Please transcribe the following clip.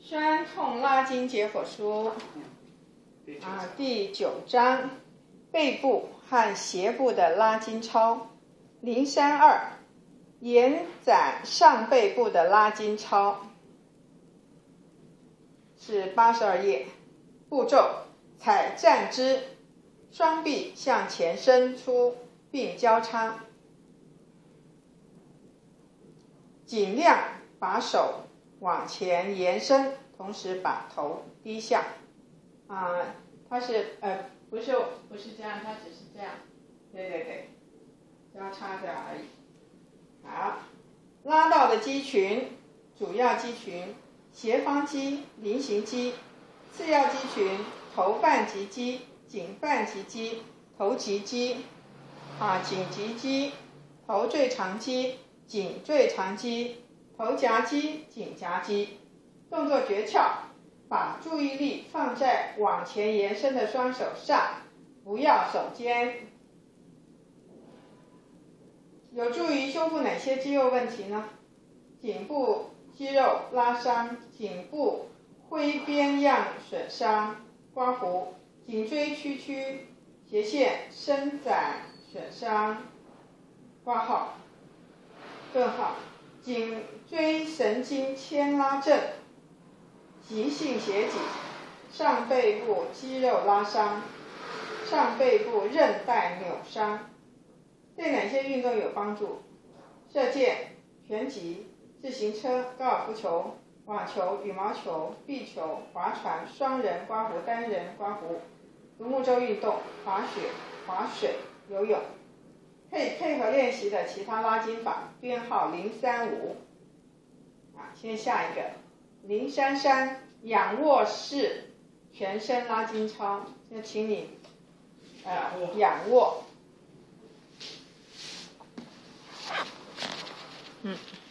酸痛拉筋解剖书第9章背部和斜部的拉筋操032延展上背部的拉筋操是82页。步骤：踩站姿，双臂向前伸出并交叉，尽量把手往前延伸，同时把头低下。它是不是这样，它只是这样，对，交叉这样而已。好，拉到的肌群，主要肌群：斜方肌、菱形肌；次要肌群：头半棘肌、颈半棘肌、头棘肌、颈棘肌、头最长肌、颈最长肌、头夹肌、颈夹肌。动作诀窍：把注意力放在往前延伸的双手上，不要手尖。有助于修复哪些肌肉问题呢？颈部肌肉拉伤、颈部挥边样损伤、刮胡；颈椎屈曲、斜线伸展损伤、挂号、顿号；颈椎神经牵拉症、急性斜颈；上背部肌肉拉伤、上背部韧带扭伤。对哪些运动有帮助？射箭、拳击、自行车、高尔夫球、网球、羽毛球、壁球、划船、双人刮胡、单人刮胡、独木舟运动、滑雪、划水、游泳。可以配合练习的其他拉筋法，编号035。先下一个033仰卧式全身拉筋操，就请你仰卧。